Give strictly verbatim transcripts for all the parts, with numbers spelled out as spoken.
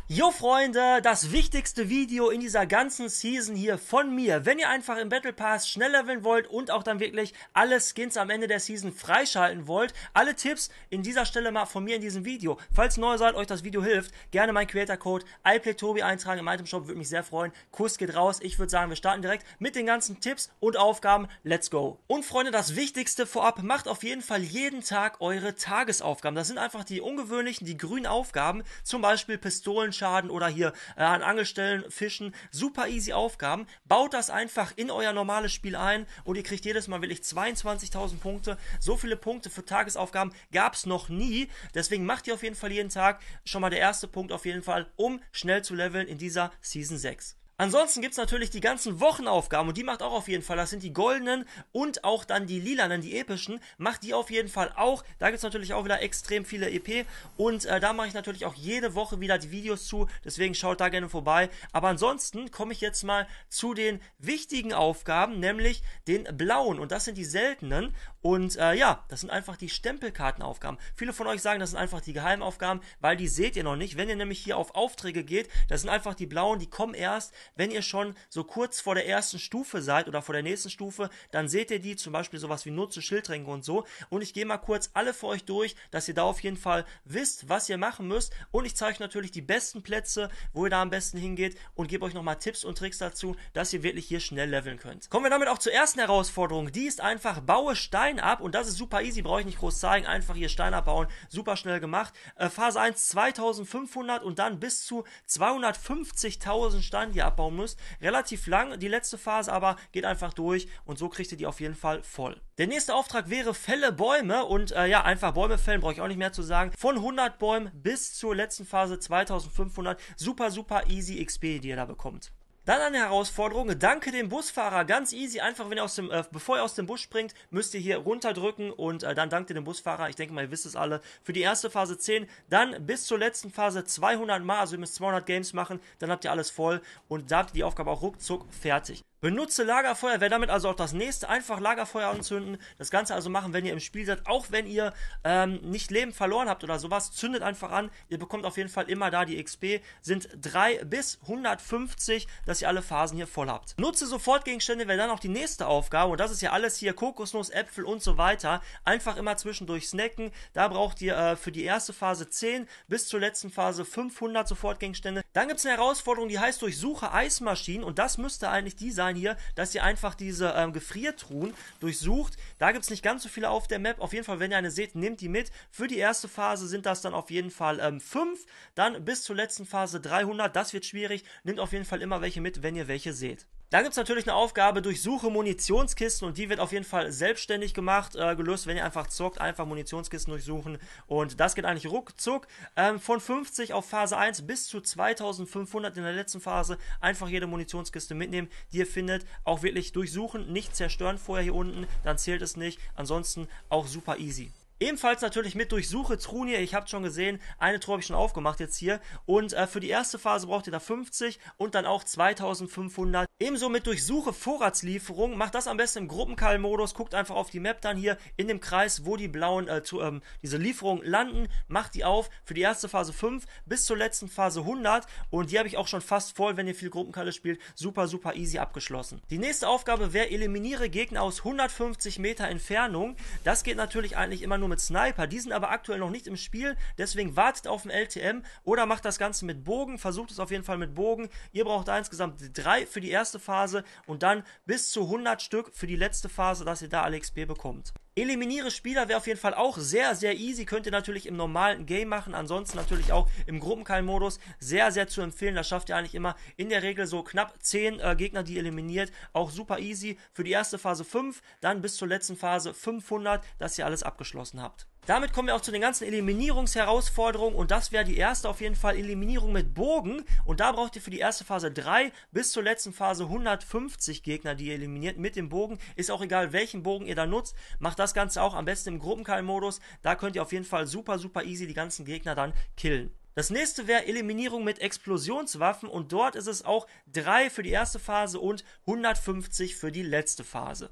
Jo Freunde, das wichtigste Video in dieser ganzen Season hier von mir. Wenn ihr einfach im Battle Pass schnell leveln wollt und auch dann wirklich alle Skins am Ende der Season freischalten wollt, alle Tipps in dieser Stelle mal von mir in diesem Video. Falls neu seid, euch das Video hilft, gerne meinen Creator Code i play tobi eintragen im Item Shop, würde mich sehr freuen. Kuss geht raus. Ich würde sagen, wir starten direkt mit den ganzen Tipps und Aufgaben. Let's go. Und Freunde, das Wichtigste vorab, macht auf jeden Fall jeden Tag eure Tagesaufgaben. Das sind einfach die ungewöhnlichen, die grünen Aufgaben, zum Beispiel Pistolen Schaden oder hier äh, an Angelstellen fischen, super easy Aufgaben, baut das einfach in euer normales Spiel ein und ihr kriegt jedes Mal wirklich zweiundzwanzigtausend Punkte, so viele Punkte für Tagesaufgaben gab es noch nie, deswegen macht ihr auf jeden Fall jeden Tag, schon mal der erste Punkt auf jeden Fall, um schnell zu leveln in dieser Season sechs. Ansonsten gibt es natürlich die ganzen Wochenaufgaben und die macht auch auf jeden Fall, das sind die goldenen und auch dann die lilanen, die epischen, macht die auf jeden Fall auch. Da gibt es natürlich auch wieder extrem viele E P und äh, da mache ich natürlich auch jede Woche wieder die Videos zu, deswegen schaut da gerne vorbei. Aber ansonsten komme ich jetzt mal zu den wichtigen Aufgaben, nämlich den blauen und das sind die seltenen und äh, ja, das sind einfach die Stempelkartenaufgaben. Viele von euch sagen, das sind einfach die Geheimaufgaben, weil die seht ihr noch nicht. Wenn ihr nämlich hier auf Aufträge geht, das sind einfach die blauen, die kommen erst, wenn ihr schon so kurz vor der ersten Stufe seid oder vor der nächsten Stufe, dann seht ihr die, zum Beispiel sowas wie Nutze, Schildtränke und so. Und ich gehe mal kurz alle für euch durch, dass ihr da auf jeden Fall wisst, was ihr machen müsst. Und ich zeige euch natürlich die besten Plätze, wo ihr da am besten hingeht und gebe euch nochmal Tipps und Tricks dazu, dass ihr wirklich hier schnell leveln könnt. Kommen wir damit auch zur ersten Herausforderung. Die ist einfach, baue Stein ab und das ist super easy, brauche ich nicht groß zeigen. Einfach hier Stein abbauen, super schnell gemacht. Äh, Phase eins zweitausendfünfhundert und dann bis zu zweihundertfünfzigtausend Stein hier abbauen müsst. Relativ lang, die letzte Phase aber geht einfach durch und so kriegt ihr die auf jeden Fall voll. Der nächste Auftrag wäre Fälle Bäume und äh, ja, einfach Bäume fällen, brauche ich auch nicht mehr zu sagen. Von hundert Bäumen bis zur letzten Phase zweitausendfünfhundert. Super, super easy X P, die ihr da bekommt. Dann eine Herausforderung, danke dem Busfahrer, ganz easy, einfach wenn ihr aus dem, äh, bevor ihr aus dem Bus springt, müsst ihr hier runterdrücken und äh, dann dankt ihr dem Busfahrer, ich denke mal, ihr wisst es alle, für die erste Phase zehn, dann bis zur letzten Phase zweihundert Mal, also ihr müsst zweihundert Games machen, dann habt ihr alles voll und da habt ihr die Aufgabe auch ruckzuck fertig. Benutze Lagerfeuer, wäre damit also auch das nächste, einfach Lagerfeuer anzünden, das Ganze also machen, wenn ihr im Spiel seid, auch wenn ihr ähm, nicht Leben verloren habt oder sowas, zündet einfach an, ihr bekommt auf jeden Fall immer da die X P, sind drei bis hundertfünfzig, dass ihr alle Phasen hier voll habt. Nutze Sofortgegenstände, wäre dann auch die nächste Aufgabe und das ist ja alles hier, Kokosnuss, Äpfel und so weiter, einfach immer zwischendurch snacken, da braucht ihr äh, für die erste Phase zehn bis zur letzten Phase fünfhundert Sofortgegenstände. Dann gibt es eine Herausforderung, die heißt durchsuche Eismaschinen und das müsste eigentlich die sein hier, dass ihr einfach diese ähm, Gefriertruhen durchsucht. Da gibt es nicht ganz so viele auf der Map. Auf jeden Fall, wenn ihr eine seht, nehmt die mit. Für die erste Phase sind das dann auf jeden Fall ähm, fünf. Dann bis zur letzten Phase dreihundert. Das wird schwierig. Nehmt auf jeden Fall immer welche mit, wenn ihr welche seht. Dann gibt es natürlich eine Aufgabe, durchsuche Munitionskisten und die wird auf jeden Fall selbstständig gemacht, äh, gelöst, wenn ihr einfach zockt, einfach Munitionskisten durchsuchen und das geht eigentlich ruckzuck, ähm, von fünfzig auf Phase eins bis zu zweitausendfünfhundert in der letzten Phase, einfach jede Munitionskiste mitnehmen, die ihr findet, auch wirklich durchsuchen, nicht zerstören vorher hier unten, dann zählt es nicht, ansonsten auch super easy. Ebenfalls natürlich mit Durchsuche Truhen hier, ich habt schon gesehen, eine Truhe habe ich schon aufgemacht jetzt hier und äh, für die erste Phase braucht ihr da fünfzig und dann auch zweitausendfünfhundert. Ebenso mit Durchsuche Vorratslieferung, macht das am besten im Gruppencall-Modus, guckt einfach auf die Map dann hier in dem Kreis, wo die blauen, äh, zu, ähm, diese Lieferungen landen, macht die auf, für die erste Phase fünf bis zur letzten Phase hundert und die habe ich auch schon fast voll, wenn ihr viel Gruppenkalle spielt, super, super easy abgeschlossen. Die nächste Aufgabe wäre, eliminiere Gegner aus hundertfünfzig Meter Entfernung, das geht natürlich eigentlich immer nur mit Sniper, die sind aber aktuell noch nicht im Spiel, deswegen wartet auf den L T M oder macht das Ganze mit Bogen, versucht es auf jeden Fall mit Bogen. Ihr braucht da insgesamt drei für die erste Phase und dann bis zu hundert Stück für die letzte Phase, dass ihr da alle X P bekommt. Eliminiere Spieler wäre auf jeden Fall auch sehr, sehr easy, könnt ihr natürlich im normalen Game machen, ansonsten natürlich auch im Gruppencall-Modus, sehr, sehr zu empfehlen, das schafft ihr eigentlich immer in der Regel so knapp zehn äh, Gegner, die ihr eliminiert, auch super easy, für die erste Phase fünf, dann bis zur letzten Phase fünfhundert, dass ihr alles abgeschlossen habt. Damit kommen wir auch zu den ganzen Eliminierungsherausforderungen und das wäre die erste auf jeden Fall, Eliminierung mit Bogen und da braucht ihr für die erste Phase drei bis zur letzten Phase hundertfünfzig Gegner, die ihr eliminiert mit dem Bogen, ist auch egal welchen Bogen ihr da nutzt, macht das Ganze auch am besten im Gruppencall-Modus, da könnt ihr auf jeden Fall super, super easy die ganzen Gegner dann killen. Das nächste wäre Eliminierung mit Explosionswaffen und dort ist es auch drei für die erste Phase und hundertfünfzig für die letzte Phase.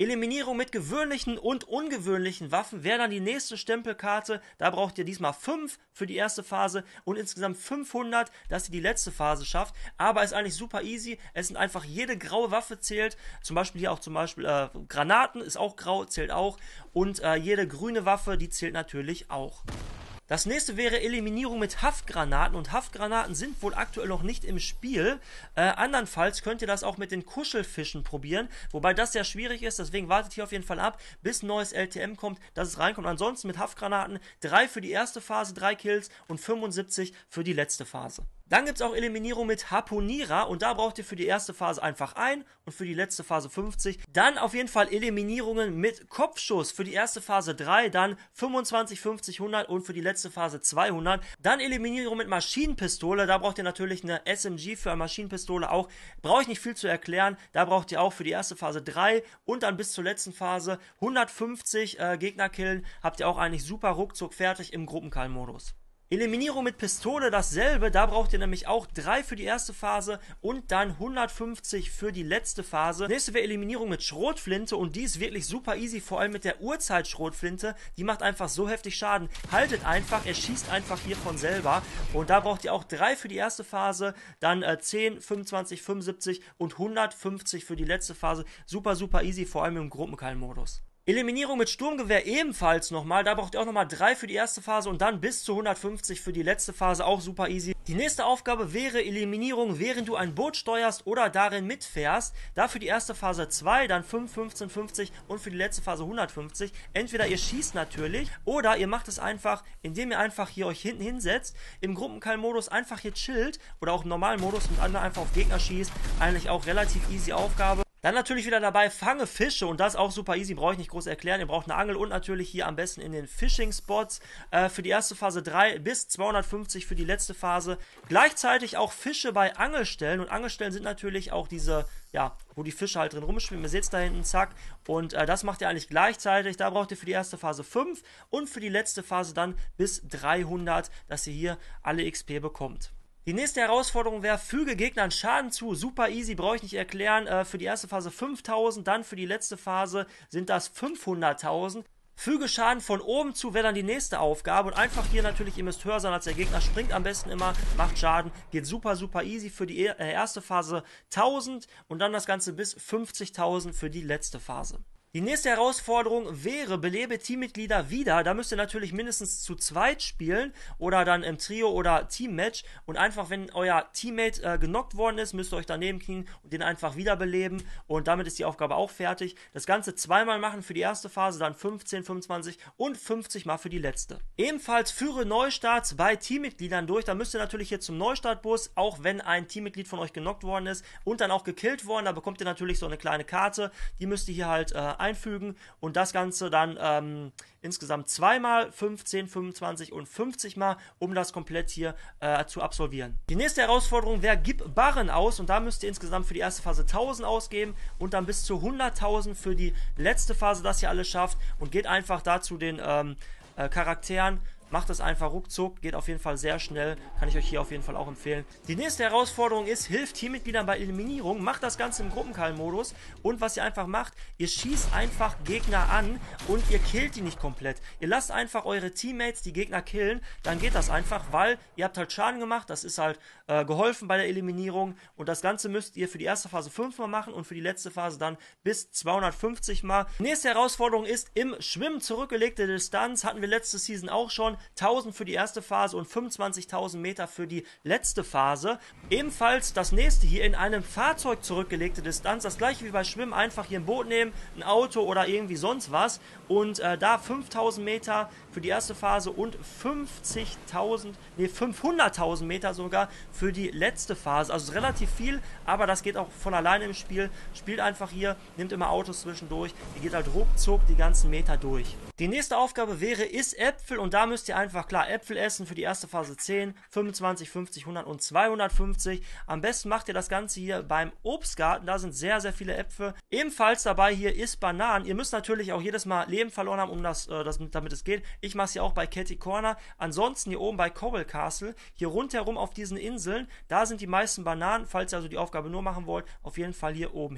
Eliminierung mit gewöhnlichen und ungewöhnlichen Waffen wäre dann die nächste Stempelkarte. Da braucht ihr diesmal fünf für die erste Phase und insgesamt fünfhundert, dass ihr die letzte Phase schafft. Aber ist eigentlich super easy. Es sind einfach jede graue Waffe zählt. Zum Beispiel hier auch zum Beispiel äh, Granaten ist auch grau, zählt auch. Und äh, jede grüne Waffe, die zählt natürlich auch. Das nächste wäre Eliminierung mit Haftgranaten und Haftgranaten sind wohl aktuell noch nicht im Spiel. Äh, andernfalls könnt ihr das auch mit den Kuschelfischen probieren, wobei das sehr schwierig ist, deswegen wartet hier auf jeden Fall ab, bis ein neues L T M kommt, dass es reinkommt. Ansonsten mit Haftgranaten drei für die erste Phase, drei Kills und fünfundsiebzig für die letzte Phase. Dann gibt es auch Eliminierung mit Harpunierer und da braucht ihr für die erste Phase einfach ein und für die letzte Phase fünfzig. Dann auf jeden Fall Eliminierungen mit Kopfschuss für die erste Phase drei, dann fünfundzwanzig, fünfzig, hundert und für die letzte Phase zweihundert. Dann Eliminierung mit Maschinenpistole, da braucht ihr natürlich eine S M G für eine Maschinenpistole auch. Brauche ich nicht viel zu erklären, da braucht ihr auch für die erste Phase drei und dann bis zur letzten Phase hundertfünfzig äh, Gegner killen. Habt ihr auch eigentlich super ruckzuck fertig im Gruppenkall-Modus. Eliminierung mit Pistole dasselbe, da braucht ihr nämlich auch drei für die erste Phase und dann hundertfünfzig für die letzte Phase. Nächste wäre Eliminierung mit Schrotflinte und die ist wirklich super easy, vor allem mit der Urzeit-Schrotflinte. Die macht einfach so heftig Schaden. Haltet einfach, er schießt einfach hier von selber und da braucht ihr auch drei für die erste Phase, dann äh, zehn, fünfundzwanzig, fünfundsiebzig und hundertfünfzig für die letzte Phase. Super, super easy, vor allem im Gruppenkall-Modus. Eliminierung mit Sturmgewehr ebenfalls nochmal, da braucht ihr auch nochmal drei für die erste Phase und dann bis zu hundertfünfzig für die letzte Phase, auch super easy. Die nächste Aufgabe wäre Eliminierung, während du ein Boot steuerst oder darin mitfährst. Da für die erste Phase zwei, dann fünf, fünfzehn, fünfzig und für die letzte Phase hundertfünfzig. Entweder ihr schießt natürlich oder ihr macht es einfach, indem ihr einfach hier euch hinten hinsetzt, im Gruppenkall-Modus einfach hier chillt oder auch im normalen Modus und dann einfach auf Gegner schießt. Eigentlich auch relativ easy Aufgabe. Dann natürlich wieder dabei, fange Fische und das auch super easy, brauche ich nicht groß erklären. Ihr braucht eine Angel und natürlich hier am besten in den Fishing-Spots äh, für die erste Phase drei bis zweihundertfünfzig für die letzte Phase. Gleichzeitig auch Fische bei Angelstellen und Angelstellen sind natürlich auch diese, ja, wo die Fische halt drin rumschwimmen. Ihr seht es da hinten, zack. Und äh, das macht ihr eigentlich gleichzeitig. Da braucht ihr für die erste Phase fünf und für die letzte Phase dann bis dreihundert, dass ihr hier alle X P bekommt. Die nächste Herausforderung wäre, füge Gegnern Schaden zu. Super easy, brauche ich nicht erklären. Äh, für die erste Phase fünftausend, dann für die letzte Phase sind das fünfhunderttausend. Füge Schaden von oben zu, wäre dann die nächste Aufgabe. Und einfach hier natürlich, ihr müsst höher sein als der Gegner. Springt am besten immer, macht Schaden. Geht super, super easy für die erste Phase tausend und dann das Ganze bis fünfzigtausend für die letzte Phase. Die nächste Herausforderung wäre, belebe Teammitglieder wieder. Da müsst ihr natürlich mindestens zu zweit spielen oder dann im Trio oder Teammatch. Und einfach, wenn euer Teammate äh, genockt worden ist, müsst ihr euch daneben knien und den einfach wiederbeleben. Und damit ist die Aufgabe auch fertig. Das Ganze zweimal machen für die erste Phase, dann fünfzehn, fünfundzwanzig und fünfzig mal für die letzte. Ebenfalls führe Neustarts bei Teammitgliedern durch. Da müsst ihr natürlich hier zum Neustartbus, auch wenn ein Teammitglied von euch genockt worden ist und dann auch gekillt worden. Da bekommt ihr natürlich so eine kleine Karte. Die müsst ihr hier halt äh, einfügen und das Ganze dann ähm, insgesamt zweimal, fünfzehn, fünfundzwanzig und fünfzig mal, um das komplett hier äh, zu absolvieren. Die nächste Herausforderung wäre, gib Barren aus und da müsst ihr insgesamt für die erste Phase tausend ausgeben und dann bis zu hunderttausend für die letzte Phase, dass ihr alles schafft und geht einfach dazu den ähm, äh, Charakteren. Macht das einfach ruckzuck, geht auf jeden Fall sehr schnell, kann ich euch hier auf jeden Fall auch empfehlen. Die nächste Herausforderung ist, hilft Teammitgliedern bei Eliminierung, macht das Ganze im Gruppenkall-Modus und was ihr einfach macht, ihr schießt einfach Gegner an und ihr killt die nicht komplett. Ihr lasst einfach eure Teammates die Gegner killen, dann geht das einfach, weil ihr habt halt Schaden gemacht, das ist halt äh, geholfen bei der Eliminierung und das Ganze müsst ihr für die erste Phase fünf mal machen und für die letzte Phase dann bis zweihundertfünfzig mal. Die nächste Herausforderung ist, im Schwimmen zurückgelegte Distanz, hatten wir letzte Season auch schon, tausend für die erste Phase und fünfundzwanzigtausend Meter für die letzte Phase. Ebenfalls das nächste hier in einem Fahrzeug zurückgelegte Distanz. Das gleiche wie bei Schwimmen, einfach hier ein Boot nehmen, ein Auto oder irgendwie sonst was. Und äh, da fünftausend Meter für die erste Phase und fünfzigtausend, nee, fünfhunderttausend Meter sogar für die letzte Phase. Also relativ viel, aber das geht auch von alleine im Spiel. Spielt einfach hier, nimmt immer Autos zwischendurch. Ihr geht halt ruckzuck die ganzen Meter durch. Die nächste Aufgabe wäre, iss Äpfel und da müsst ihr einfach, klar, Äpfel essen für die erste Phase zehn, fünfundzwanzig, fünfzig, hundert und zweihundertfünfzig. Am besten macht ihr das Ganze hier beim Obstgarten, da sind sehr, sehr viele Äpfel. Ebenfalls dabei hier ist Bananen. Ihr müsst natürlich auch jedes Mal Leben verloren haben, um das, äh, das damit es geht. Ich mache es hier auch bei Catty Corner. Ansonsten hier oben bei Cobble Castle, hier rundherum auf diesen Inseln, da sind die meisten Bananen. Falls ihr also die Aufgabe nur machen wollt, auf jeden Fall hier oben hin.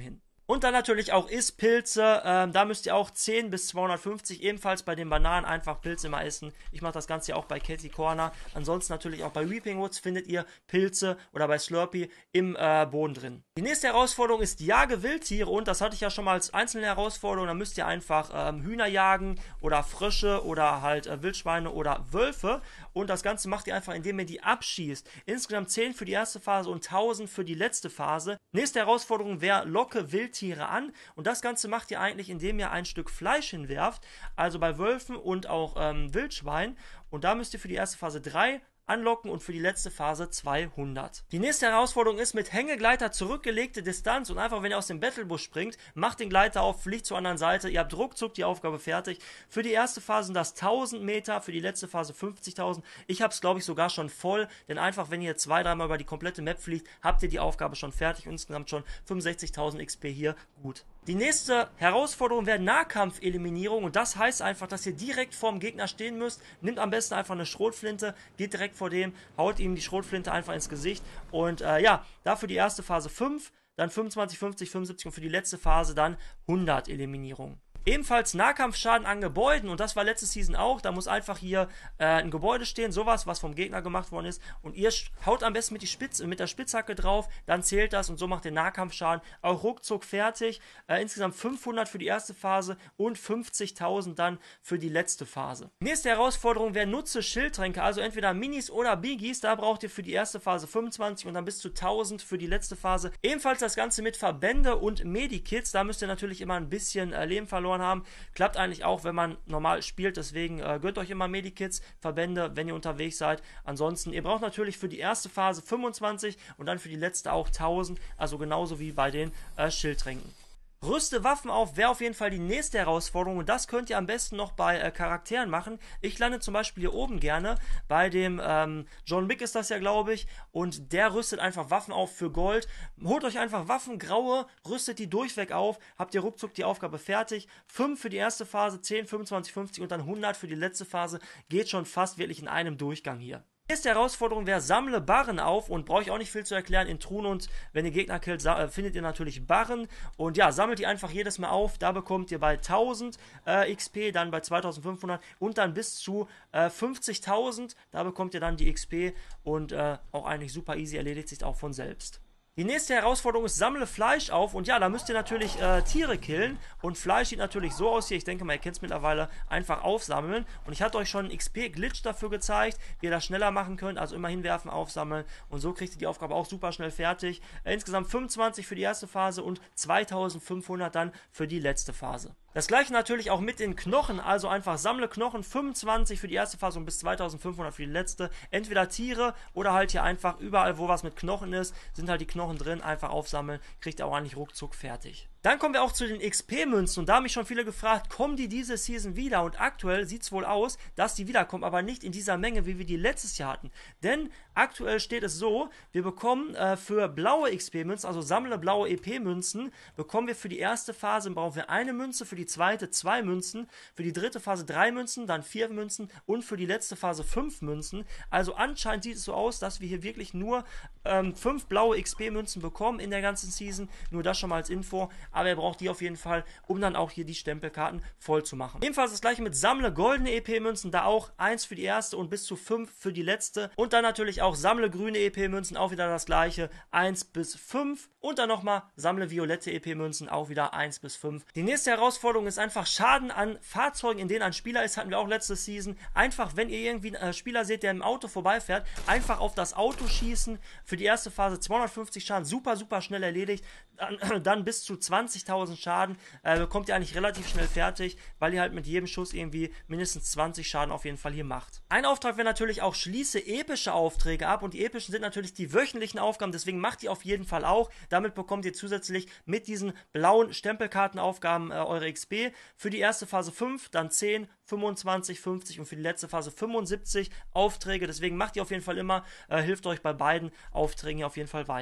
Und dann natürlich auch Isspilze, ähm, da müsst ihr auch zehn bis zweihundertfünfzig, ebenfalls bei den Bananen einfach Pilze immer essen. Ich mache das Ganze ja auch bei Catty Corner. Ansonsten natürlich auch bei Weeping Woods findet ihr Pilze oder bei Slurpee im äh, Boden drin. Die nächste Herausforderung ist Jage Wildtiere und das hatte ich ja schon mal als einzelne Herausforderung. Da müsst ihr einfach ähm, Hühner jagen oder Frösche oder halt äh, Wildschweine oder Wölfe. Und das Ganze macht ihr einfach, indem ihr die abschießt. Insgesamt zehn für die erste Phase und tausend für die letzte Phase. Nächste Herausforderung wäre Locke Wildtiere an. Und das Ganze macht ihr eigentlich, indem ihr ein Stück Fleisch hinwerft. Also bei Wölfen und auch ähm, Wildschweinen. Und da müsst ihr für die erste Phase drei anlocken und für die letzte Phase zweihundert. Die nächste Herausforderung ist mit Hängegleiter zurückgelegte Distanz und einfach, wenn ihr aus dem Battlebus springt, macht den Gleiter auf, fliegt zur anderen Seite, ihr habt ruckzuck die Aufgabe fertig. Für die erste Phase sind das tausend Meter, für die letzte Phase fünfzigtausend. Ich habe es, glaube ich, sogar schon voll, denn einfach, wenn ihr zwei, dreimal über die komplette Map fliegt, habt ihr die Aufgabe schon fertig und insgesamt schon fünfundsechzigtausend X P hier, gut. Die nächste Herausforderung wäre Nahkampfeliminierung und das heißt einfach, dass ihr direkt vorm Gegner stehen müsst. Nehmt am besten einfach eine Schrotflinte, geht direkt vor dem, haut ihm die Schrotflinte einfach ins Gesicht und äh, ja, dafür die erste Phase fünf, dann fünfundzwanzig, fünfzig, fünfundsiebzig und für die letzte Phase dann hundert Eliminierungen. Ebenfalls Nahkampfschaden an Gebäuden und das war letzte Season auch, da muss einfach hier äh, ein Gebäude stehen, sowas, was vom Gegner gemacht worden ist und ihr haut am besten mit, die Spitze, mit der Spitzhacke drauf, dann zählt das und so macht ihr Nahkampfschaden auch ruckzuck fertig, äh, insgesamt fünfhundert für die erste Phase und fünfzigtausend dann für die letzte Phase. Nächste Herausforderung wäre nutze Schildtränke, also entweder Minis oder Biggies, da braucht ihr für die erste Phase fünfundzwanzig und dann bis zu tausend für die letzte Phase. Ebenfalls das Ganze mit Verbände und Medikits, da müsst ihr natürlich immer ein bisschen äh, Leben verloren haben. Klappt eigentlich auch, wenn man normal spielt, deswegen äh, gönnt euch immer Medikits, Verbände, wenn ihr unterwegs seid. Ansonsten, ihr braucht natürlich für die erste Phase fünfundzwanzig und dann für die letzte auch tausend, also genauso wie bei den äh, Schildtränken. Rüste Waffen auf wäre auf jeden Fall die nächste Herausforderung und das könnt ihr am besten noch bei äh, Charakteren machen. Ich lande zum Beispiel hier oben gerne bei dem ähm, John Wick ist das ja, glaube ich, und der rüstet einfach Waffen auf für Gold. Holt euch einfach Waffen, graue, rüstet die durchweg auf, habt ihr ruckzuck die Aufgabe fertig. fünf für die erste Phase, zehn, fünfundzwanzig, fünfzig und dann hundert für die letzte Phase. Geht schon fast wirklich in einem Durchgang hier. Nächste Herausforderung wäre, sammle Barren auf und brauche ich auch nicht viel zu erklären. In Truhen und wenn ihr Gegner killt, findet ihr natürlich Barren und ja, sammelt die einfach jedes Mal auf. Da bekommt ihr bei tausend äh, X P, dann bei zweitausendfünfhundert und dann bis zu äh, fünfzigtausend. Da bekommt ihr dann die X P und äh, auch eigentlich super easy, erledigt sich auch von selbst. Die nächste Herausforderung ist, sammle Fleisch auf und ja, da müsst ihr natürlich äh, Tiere killen und Fleisch sieht natürlich so aus hier, ich denke mal, ihr kennt es mittlerweile, einfach aufsammeln und ich hatte euch schon einen X P-Glitch dafür gezeigt, wie ihr das schneller machen könnt, also immer hinwerfen, aufsammeln und so kriegt ihr die Aufgabe auch super schnell fertig. Äh, insgesamt fünfundzwanzig für die erste Phase und zweitausendfünfhundert dann für die letzte Phase. Das gleiche natürlich auch mit den Knochen, also einfach sammle Knochen, fünfundzwanzig für die erste Phase und bis zweitausendfünfhundert für die letzte. Entweder Tiere oder halt hier einfach überall, wo was mit Knochen ist, sind halt die Knochen drin, einfach aufsammeln, kriegt ihr auch eigentlich ruckzuck fertig. Dann kommen wir auch zu den X P-Münzen und da haben mich schon viele gefragt, kommen die diese Season wieder? Und aktuell sieht es wohl aus, dass die wiederkommen, aber nicht in dieser Menge, wie wir die letztes Jahr hatten. Denn aktuell steht es so, wir bekommen äh, für blaue X P-Münzen, also sammle blaue E P-Münzen, bekommen wir für die erste Phase, brauchen wir eine Münze, für die zweite zwei Münzen, für die dritte Phase drei Münzen, dann vier Münzen und für die letzte Phase fünf Münzen. Also anscheinend sieht es so aus, dass wir hier wirklich nur ähm, fünf blaue X P-Münzen bekommen in der ganzen Season, nur das schon mal als Info. Aber ihr braucht die auf jeden Fall, um dann auch hier die Stempelkarten voll zu machen. Ebenfalls das gleiche mit sammle goldene E P-Münzen, da auch eins für die erste und bis zu fünf für die letzte. Und dann natürlich auch sammle grüne E P-Münzen, auch wieder das gleiche, eins bis fünf. Und dann nochmal sammle violette E P-Münzen, auch wieder eins bis fünf. Die nächste Herausforderung ist einfach Schaden an Fahrzeugen, in denen ein Spieler ist, hatten wir auch letzte Season. Einfach, wenn ihr irgendwie einen Spieler seht, der im Auto vorbeifährt, einfach auf das Auto schießen. Für die erste Phase zweihundertfünfzig Schaden, super, super schnell erledigt. Dann, dann bis zu zwanzigtausend Schaden, äh, bekommt ihr eigentlich relativ schnell fertig, weil ihr halt mit jedem Schuss irgendwie mindestens zwanzig Schaden auf jeden Fall hier macht. Ein Auftrag wäre natürlich auch, schließe epische Aufträge ab und die epischen sind natürlich die wöchentlichen Aufgaben, deswegen macht die auf jeden Fall auch. Damit bekommt ihr zusätzlich mit diesen blauen Stempelkartenaufgaben äh, eure X P. Für die erste Phase fünf, dann zehn, fünfundzwanzig, fünfzig und für die letzte Phase fünfundsiebzig Aufträge, deswegen macht ihr auf jeden Fall immer, äh, hilft euch bei beiden Aufträgen hier auf jeden Fall weiter.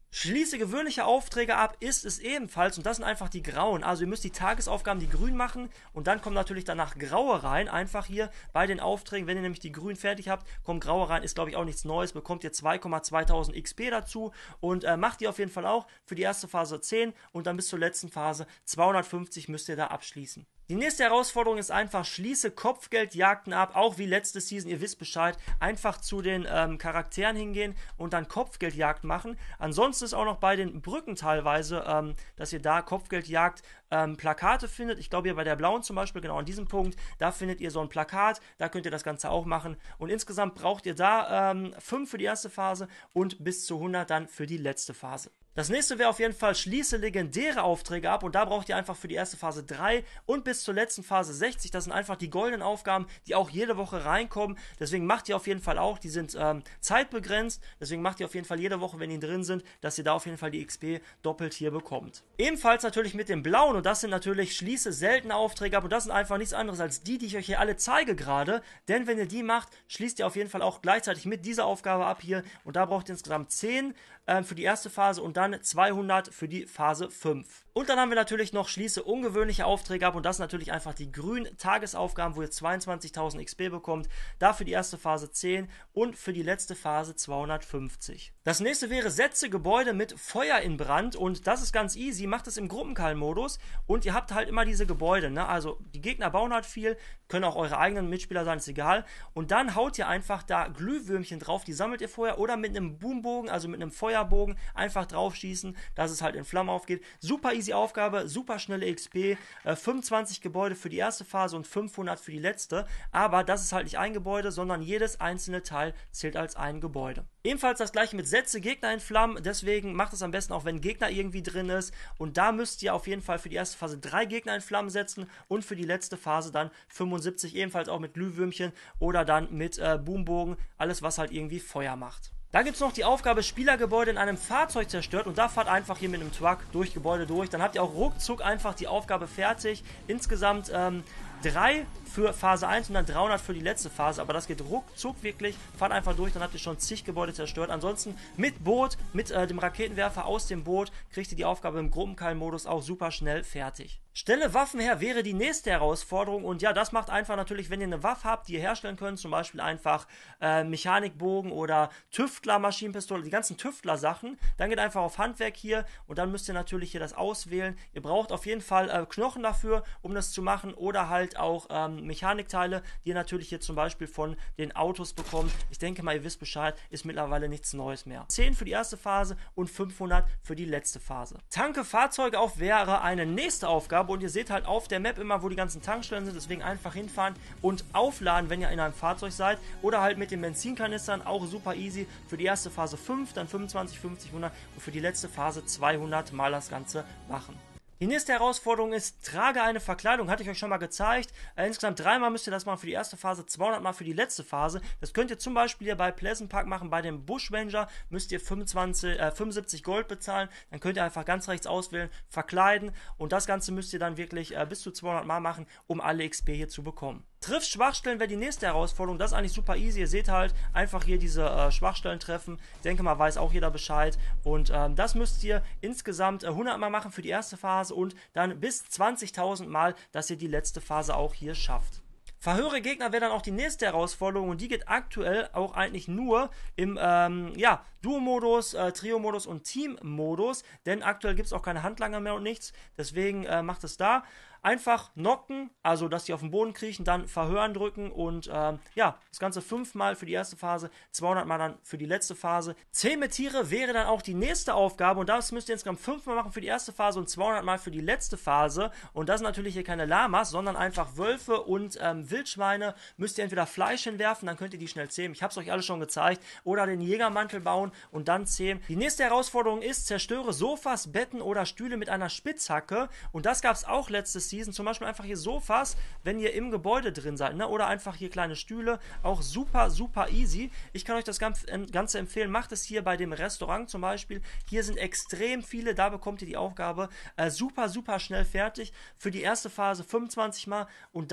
Schließe gewöhnliche Aufträge ab, ist es ebenfalls, und das sind einfach die grauen. Also ihr müsst die Tagesaufgaben, die grün machen, und dann kommen natürlich danach graue rein, einfach hier bei den Aufträgen. Wenn ihr nämlich die grün fertig habt, kommen graue rein, ist glaube ich auch nichts Neues, bekommt ihr zwei Komma zweitausend X P dazu, und äh, macht ihr auf jeden Fall auch für die erste Phase zehn und dann bis zur letzten Phase zweihundertfünfzig müsst ihr da abschließen. Die nächste Herausforderung ist einfach, schließe Kopfgeldjagden ab, auch wie letzte Season, ihr wisst Bescheid, einfach zu den ähm, Charakteren hingehen und dann Kopfgeldjagd machen. Ansonsten ist auch noch bei den Brücken teilweise, ähm, dass ihr da Kopfgeldjagd ähm, Plakate findet. Ich glaube hier bei der blauen zum Beispiel, genau an diesem Punkt, da findet ihr so ein Plakat, da könnt ihr das Ganze auch machen. Und insgesamt braucht ihr da ähm, fünf für die erste Phase und bis zu hundert dann für die letzte Phase. Das nächste wäre auf jeden Fall, schließe legendäre Aufträge ab, und da braucht ihr einfach für die erste Phase drei und bis zur letzten Phase sechzig. Das sind einfach die goldenen Aufgaben, die auch jede Woche reinkommen. Deswegen macht ihr auf jeden Fall auch, die sind ähm, zeitbegrenzt, deswegen macht ihr auf jeden Fall jede Woche, wenn die drin sind, dass ihr da auf jeden Fall die X P doppelt hier bekommt. Ebenfalls natürlich mit dem blauen, und das sind natürlich schließe seltene Aufträge ab, und das sind einfach nichts anderes als die, die ich euch hier alle zeige gerade, denn wenn ihr die macht, schließt ihr auf jeden Fall auch gleichzeitig mit dieser Aufgabe ab hier, und da braucht ihr insgesamt zehn äh, für die erste Phase und dann zweihundert für die Phase fünf. Und dann haben wir natürlich noch schließe ungewöhnliche Aufträge ab, und das sind natürlich einfach die grünen Tagesaufgaben, wo ihr zweiundzwanzigtausend X P bekommt, da für die erste Phase zehn und für die letzte Phase zweihundertfünfzig. Das nächste wäre, setze Gebäude mit Feuer in Brand, und das ist ganz easy, macht es im Gruppenkall-Modus, und ihr habt halt immer diese Gebäude, ne? Also die Gegner bauen halt viel, können auch eure eigenen Mitspieler sein, ist egal, und dann haut ihr einfach da Glühwürmchen drauf, die sammelt ihr vorher, oder mit einem Boombogen, also mit einem Feuerbogen, einfach drauf schießen, dass es halt in Flammen aufgeht. Super easy Aufgabe, super schnelle X P, äh, fünfundzwanzig Gebäude für die erste Phase und fünfhundert für die letzte, aber das ist halt nicht ein Gebäude, sondern jedes einzelne Teil zählt als ein Gebäude. Ebenfalls das gleiche mit setze Gegner in Flammen, deswegen macht es am besten auch, wenn Gegner irgendwie drin ist, und da müsst ihr auf jeden Fall für die erste Phase drei Gegner in Flammen setzen und für die letzte Phase dann fünfundsiebzig, ebenfalls auch mit Glühwürmchen oder dann mit äh, Boombogen, alles was halt irgendwie Feuer macht. Dann gibt es noch die Aufgabe, Spielergebäude in einem Fahrzeug zerstört, und da fahrt einfach hier mit einem Truck durch Gebäude durch. Dann habt ihr auch ruckzuck einfach die Aufgabe fertig. Insgesamt ähm, drei für Phase eins und dann dreihundert für die letzte Phase, aber das geht ruckzuck wirklich. Fahrt einfach durch, dann habt ihr schon zig Gebäude zerstört. Ansonsten mit Boot, mit äh, dem Raketenwerfer aus dem Boot, kriegt ihr die Aufgabe im Gruppenkall-Modus auch super schnell fertig. Stelle Waffen her wäre die nächste Herausforderung, und ja, das macht einfach natürlich, wenn ihr eine Waffe habt, die ihr herstellen könnt, zum Beispiel einfach äh, Mechanikbogen oder Tüftler, Maschinenpistole, die ganzen Tüftler-Sachen, dann geht einfach auf Handwerk hier, und dann müsst ihr natürlich hier das auswählen. Ihr braucht auf jeden Fall äh, Knochen dafür, um das zu machen, oder halt auch ähm, Mechanikteile, die ihr natürlich hier zum Beispiel von den Autos bekommt. Ich denke mal, ihr wisst Bescheid, ist mittlerweile nichts Neues mehr. zehn für die erste Phase und fünfhundert für die letzte Phase. Tanke Fahrzeuge auf wäre eine nächste Aufgabe, und ihr seht halt auf der Map immer, wo die ganzen Tankstellen sind, deswegen einfach hinfahren und aufladen, wenn ihr in einem Fahrzeug seid, oder halt mit den Benzinkanistern, auch super easy. Für die erste Phase fünf, dann fünfundzwanzig, fünfzig, hundert und für die letzte Phase zweihundert mal das Ganze machen. Die nächste Herausforderung ist, trage eine Verkleidung, hatte ich euch schon mal gezeigt. Äh, insgesamt dreimal müsst ihr das machen für die erste Phase, zweihundert mal für die letzte Phase. Das könnt ihr zum Beispiel hier bei Pleasant Park machen, bei dem Bushranger müsst ihr fünfundzwanzig, äh, fünfundsiebzig Gold bezahlen. Dann könnt ihr einfach ganz rechts auswählen, verkleiden, und das Ganze müsst ihr dann wirklich äh, bis zu zweihundert mal machen, um alle X P hier zu bekommen. Triff Schwachstellen wäre die nächste Herausforderung, das ist eigentlich super easy, ihr seht halt, einfach hier diese äh, Schwachstellen treffen, ich denke mal, weiß auch jeder Bescheid, und ähm, das müsst ihr insgesamt äh, hundert mal machen für die erste Phase und dann bis zwanzigtausend Mal, dass ihr die letzte Phase auch hier schafft. Verhöre Gegner wäre dann auch die nächste Herausforderung, und die geht aktuell auch eigentlich nur im ähm, ja, Duo-Modus, äh, Trio-Modus und Team-Modus, denn aktuell gibt es auch keine Handlanger mehr und nichts, deswegen äh, macht es da. Einfach knocken, also dass die auf den Boden kriechen, dann verhören drücken, und ähm, ja, das Ganze fünfmal für die erste Phase, zweihundert mal dann für die letzte Phase. Zähme Tiere wäre dann auch die nächste Aufgabe, und das müsst ihr insgesamt fünfmal machen für die erste Phase und zweihundert mal für die letzte Phase. Und das sind natürlich hier keine Lamas, sondern einfach Wölfe und ähm, Wildschweine. Müsst ihr entweder Fleisch hinwerfen, dann könnt ihr die schnell zähmen. Ich habe es euch alle schon gezeigt. Oder den Jägermantel bauen und dann zähmen. Die nächste Herausforderung ist, zerstöre Sofas, Betten oder Stühle mit einer Spitzhacke. Und das gab es auch letztes Season, zum Beispiel einfach hier Sofas, wenn ihr im Gebäude drin seid, ne? Oder einfach hier kleine Stühle, auch super, super easy. Ich kann euch das Ganze empfehlen, macht es hier bei dem Restaurant zum Beispiel, hier sind extrem viele, da bekommt ihr die Aufgabe äh, super, super schnell fertig, für die erste Phase fünfundzwanzig mal und dann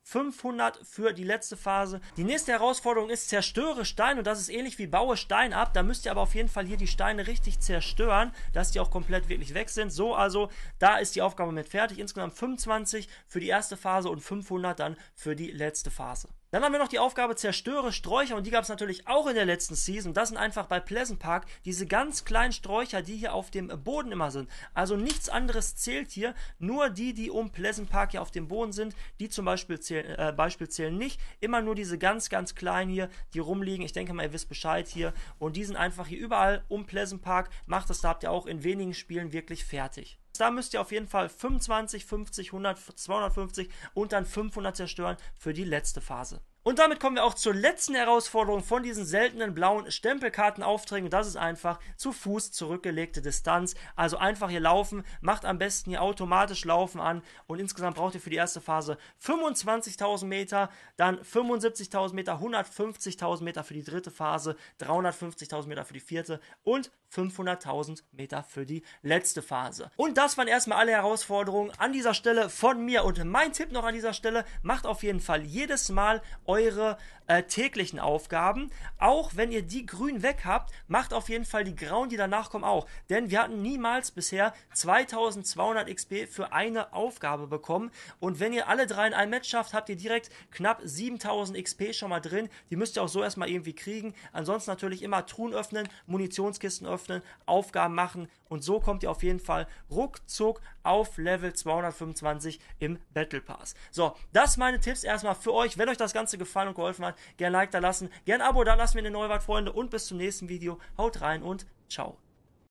fünfhundert für die letzte Phase. Die nächste Herausforderung ist zerstöre Stein und das ist ähnlich wie baue Stein ab. Da müsst ihr aber auf jeden Fall hier die Steine richtig zerstören, dass die auch komplett wirklich weg sind. So, also da ist die Aufgabe mit fertig. Insgesamt fünfundzwanzig für die erste Phase und fünfhundert dann für die letzte Phase. Dann haben wir noch die Aufgabe zerstöre Sträucher und die gab es natürlich auch in der letzten Season. Das sind einfach bei Pleasant Park diese ganz kleinen Sträucher, die hier auf dem Boden immer sind. Also nichts anderes zählt hier, nur die, die um Pleasant Park hier auf dem Boden sind, die zum Beispiel zählen, äh, Beispiel zählen nicht. Immer nur diese ganz, ganz kleinen hier, die rumliegen. Ich denke mal, ihr wisst Bescheid hier. Und die sind einfach hier überall um Pleasant Park. Macht das, da habt ihr auch in wenigen Spielen wirklich fertig. Da müsst ihr auf jeden Fall fünfundzwanzig, fünfzig, hundert, zweihundertfünfzig und dann fünfhundert zerstören für die letzte Phase. Und damit kommen wir auch zur letzten Herausforderung von diesen seltenen blauen Stempelkartenaufträgen. Das ist einfach zu Fuß zurückgelegte Distanz. Also einfach hier laufen, macht am besten hier automatisch Laufen an und insgesamt braucht ihr für die erste Phase fünfundzwanzigtausend Meter, dann fünfundsiebzigtausend Meter, hundertfünfzigtausend Meter für die dritte Phase, dreihundertfünfzigtausend Meter für die vierte und fünfhunderttausend Meter für die letzte Phase. Und das waren erstmal alle Herausforderungen an dieser Stelle von mir und mein Tipp noch an dieser Stelle, macht auf jeden Fall jedes Mal eure äh, täglichen Aufgaben, auch wenn ihr die grün weg habt, macht auf jeden Fall die grauen, die danach kommen, auch, denn wir hatten niemals bisher zweitausendzweihundert X P für eine Aufgabe bekommen und wenn ihr alle drei in einem Match schafft, habt ihr direkt knapp siebentausend X P schon mal drin, die müsst ihr auch so erstmal irgendwie kriegen, ansonsten natürlich immer Truhen öffnen, Munitionskisten öffnen, Aufgaben machen und so kommt ihr auf jeden Fall ruckzuck auf Level zweihundertfünfundzwanzig im Battle Pass. So, das meine Tipps erstmal für euch. Wenn euch das Ganze gefallen und geholfen hat, gerne ein Like da lassen, gerne ein Abo da lassen, wenn ihr neu wart, Freunde, und bis zum nächsten Video. Haut rein und ciao.